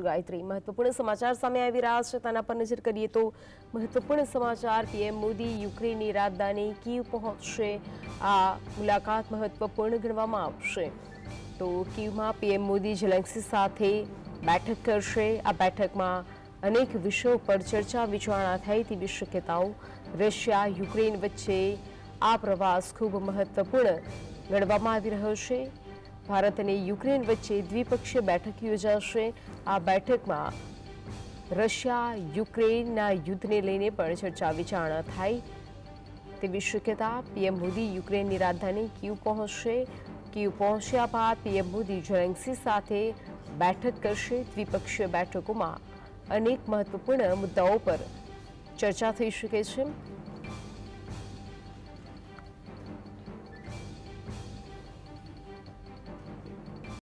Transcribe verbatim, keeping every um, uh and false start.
છું ગાયત્રી। મહત્વપૂર્ણ સમાચાર સામે આવી રહ્યા છે, તેના પર નજર કરીએ તો મહત્વપૂર્ણ સમાચાર। પીએમ મોદી યુક્રેનની રાજધાની કીવ પહોંચશે। આ મુલાકાત મહત્વપૂર્ણ ગણવામાં આવશે। તો કીવમાં પીએમ મોદી ઝેલેન્સ્કી સાથે બેઠક કરશે। આ બેઠકમાં અનેક વિષયો પર ચર્ચા વિચારણા થાય તેવી શક્યતાઓ। રશિયા યુક્રેન વચ્ચે આ પ્રવાસ ખૂબ મહત્વપૂર્ણ ગણવામાં આવી રહ્યો છે। ભારત અને યુક્રેન વચ્ચે દ્વિપક્ષીય બેઠક યોજાશે। આ બેઠકમાં રશિયા યુક્રેનના યુદ્ધને લઈને પણ ચર્ચા વિચારણા થાય તેવી શક્યતા। પીએમ મોદી યુક્રેનની રાજધાની કીવ પહોંચશે। કીવ પહોંચ્યા બાદ પીએમ મોદી ઝેલેન્સ્કી સાથે બેઠક કરશે। દ્વિપક્ષીય બેઠકોમાં અનેક મહત્વપૂર્ણ મુદ્દાઓ પર ચર્ચા થઈ શકે છે।